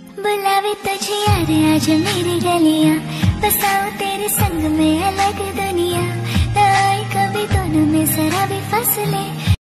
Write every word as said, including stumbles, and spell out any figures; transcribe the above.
बुलावे तुझे यार आज मेरी गलियां, बसाऊं तेरे संग में अलग दुनिया, ना आए कभी दोनों में जरा भी फसले।